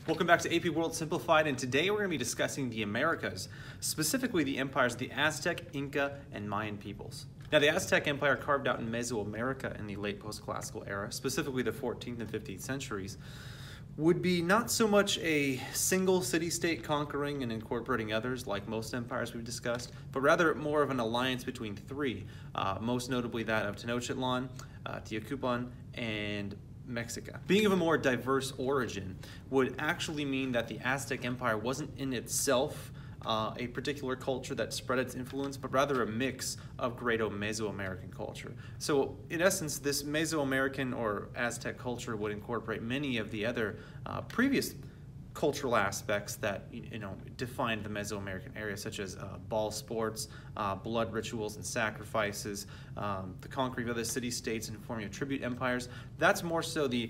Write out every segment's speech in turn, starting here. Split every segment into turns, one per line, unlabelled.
Welcome back to AP World Simplified, and today we're going to be discussing the Americas, specifically the empires of the Aztec, Inca, and Mayan peoples. Now, the Aztec Empire carved out in Mesoamerica in the late post-classical era, specifically the 14th and 15th centuries, would be not so much a single city-state conquering and incorporating others like most empires we've discussed, but rather more of an alliance between three, most notably that of Tenochtitlan, Teutoburgo, and Mexico. Being of a more diverse origin would actually mean that the Aztec Empire wasn't in itself a particular culture that spread its influence, but rather a mix of Greco-Mesoamerican culture. So in essence, this Mesoamerican or Aztec culture would incorporate many of the other previous cultural aspects that defined the Mesoamerican area, such as ball sports, blood rituals and sacrifices, the conquering of other city-states and forming of tribute empires. That's more so the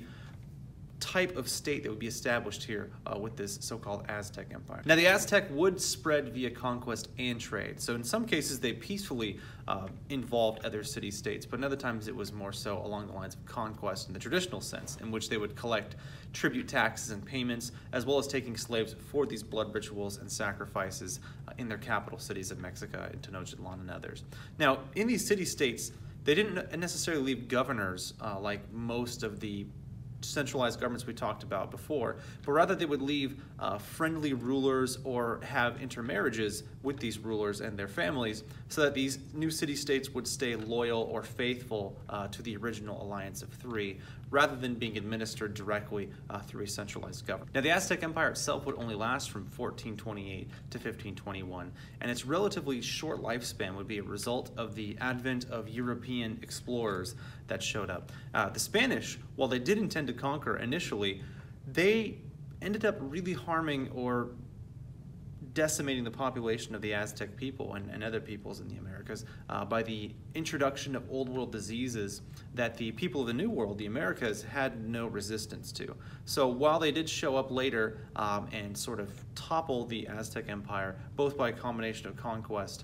type of state that would be established here with this so-called Aztec Empire. Now, the Aztec would spread via conquest and trade. So in some cases, they peacefully involved other city-states, but in other times it was more so along the lines of conquest in the traditional sense, in which they would collect tribute taxes and payments, as well as taking slaves for these blood rituals and sacrifices in their capital cities of Mexico, and Tenochtitlan, and others. Now, in these city-states, they didn't necessarily leave governors like most of the centralized governments we talked about before, but rather they would leave friendly rulers or have intermarriages with these rulers and their families so that these new city-states would stay loyal or faithful to the original alliance of three, rather than being administered directly through a centralized government. Now, the Aztec Empire itself would only last from 1428 to 1521, and its relatively short lifespan would be a result of the advent of European explorers that showed up. The Spanish, while they did intend to conquer initially, they ended up really harming or decimating the population of the Aztec people and other peoples in the Americas by the introduction of old world diseases that the people of the New World, the Americas, had no resistance to. So while they did show up later and sort of topple the Aztec Empire, both by a combination of conquest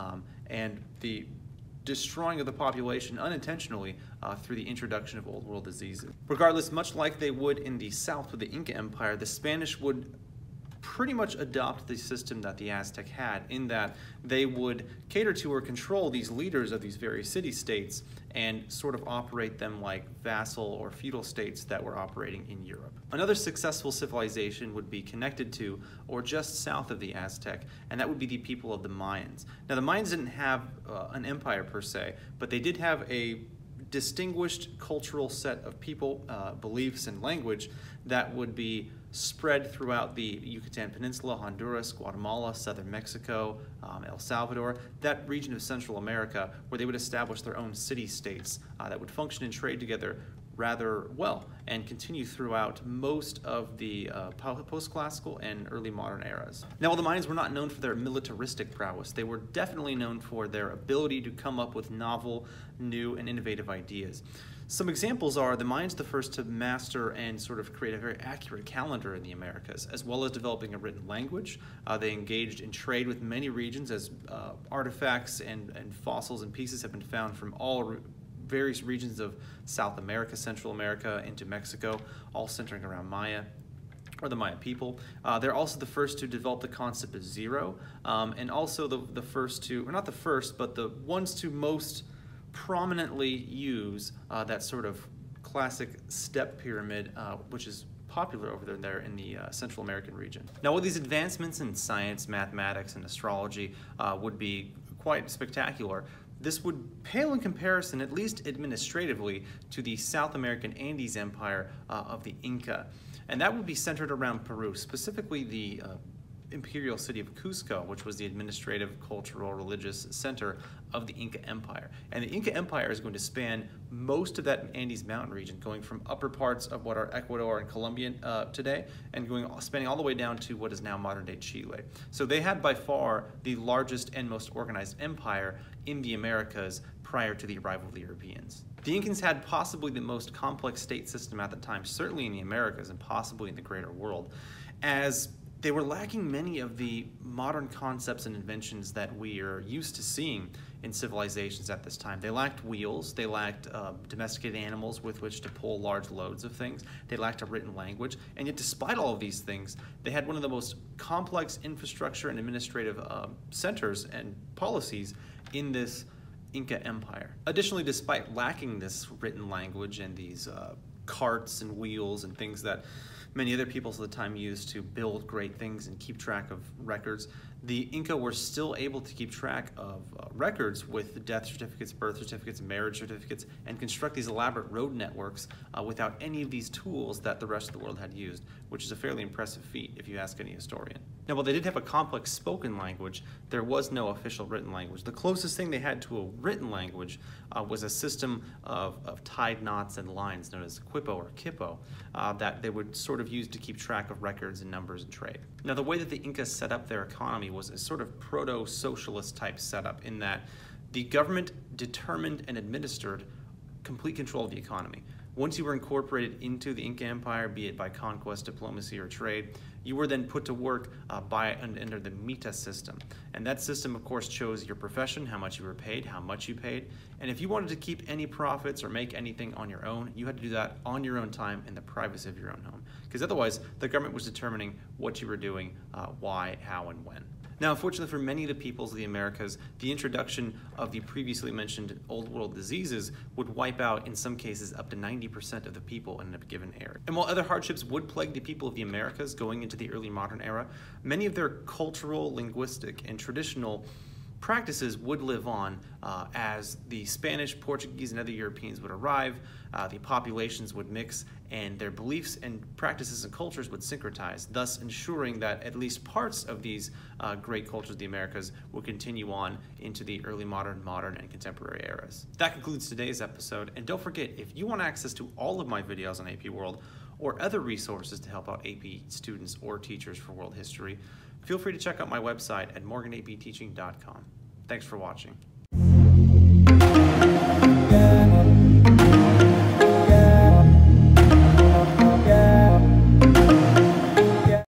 and the destroying of the population unintentionally through the introduction of old world diseases. Regardless, much like they would in the South with the Inca Empire, the Spanish would pretty much adopt the system that the Aztec had, in that they would cater to or control these leaders of these various city-states and sort of operate them like vassal or feudal states that were operating in Europe. Another successful civilization would be connected to or just south of the Aztec, and that would be the people of the Mayans. Now, the Mayans didn't have an empire per se, but they did have a distinguished cultural set of people, beliefs, and language that would be spread throughout the Yucatan Peninsula, Honduras, Guatemala, southern Mexico, El Salvador, that region of Central America, where they would establish their own city-states that would function and trade together rather well and continue throughout most of the post-classical and early modern eras. Now, while the Mayans were not known for their militaristic prowess, they were definitely known for their ability to come up with novel, new, and innovative ideas. Some examples are the Mayans the first to master and sort of create a very accurate calendar in the Americas, as well as developing a written language. They engaged in trade with many regions, as artifacts and fossils and pieces have been found from all various regions of South America, Central America, into Mexico, all centering around Maya, or the Maya people. They're also the first to develop the concept of zero, and also the first to, or not the first, but the ones to most prominently use that sort of classic step pyramid, which is popular over there in the Central American region. Now, while these advancements in science, mathematics, and astrology would be quite spectacular, this would pale in comparison, at least administratively, to the South American Andes Empire of the Inca. And that would be centered around Peru, specifically the imperial city of Cusco, which was the administrative, cultural, religious center of the Inca Empire. And the Inca Empire is going to span most of that Andes mountain region, going from upper parts of what are Ecuador and Colombia today, and spanning all the way down to what is now modern-day Chile. So they had by far the largest and most organized empire in the Americas prior to the arrival of the Europeans. The Incans had possibly the most complex state system at the time, certainly in the Americas and possibly in the greater world, as they were lacking many of the modern concepts and inventions that we are used to seeing in civilizations at this time. They lacked wheels, they lacked domesticated animals with which to pull large loads of things, they lacked a written language, and yet despite all of these things, they had one of the most complex infrastructure and administrative centers and policies in this Inca Empire. Additionally, despite lacking this written language and these carts and wheels and things that many other peoples at the time used to build great things and keep track of records, the Inca were still able to keep track of records with death certificates, birth certificates, marriage certificates, and construct these elaborate road networks without any of these tools that the rest of the world had used, which is a fairly impressive feat if you ask any historian. Now, while they did have a complex spoken language, there was no official written language. The closest thing they had to a written language was a system of tied knots and lines known as quipo or kipo that they would sort of use to keep track of records and numbers and trade. Now, the way that the Incas set up their economy was a sort of proto-socialist type setup in that the government determined and administered complete control of the economy. Once you were incorporated into the Inca Empire, be it by conquest, diplomacy, or trade, you were then put to work under the Mita system. And that system, of course, chose your profession, how much you were paid, how much you paid. And if you wanted to keep any profits or make anything on your own, you had to do that on your own time in the privacy of your own home. Because otherwise, the government was determining what you were doing, why, how, and when. Now, unfortunately for many of the peoples of the Americas, the introduction of the previously mentioned Old World diseases would wipe out, in some cases, up to 90% of the people in a given area. And while other hardships would plague the people of the Americas going into the early modern era, many of their cultural, linguistic, and traditional practices would live on as the Spanish, Portuguese, and other Europeans would arrive, the populations would mix, and their beliefs and practices and cultures would syncretize, thus ensuring that at least parts of these great cultures of the Americas would continue on into the early modern, and contemporary eras. That concludes today's episode, and don't forget, if you want access to all of my videos on AP World or other resources to help out AP students or teachers for world history, feel free to check out my website at morganapteaching.com. Thanks for watching.